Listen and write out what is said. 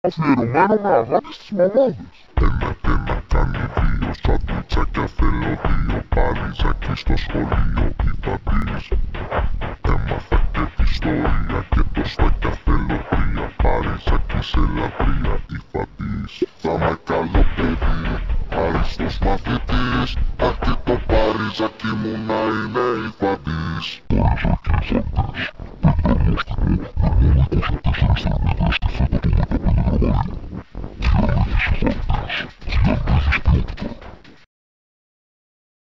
αφιερωμένο με αγάπη στις μαμάδες. Ένα και ένα κάνει δύο, σαντουιτσάκια θέλω δύο. Παριζάκι στο σχολείο, Ιφαντής. Έμαθα και ιστορία και τοστάκια θέλω τρία. Παριζάκι σε λατρεία, Ιφαντής. Θα είμαι καλό παιδί, άριστος μαθητής. Αρκεί το Παριζάκι μου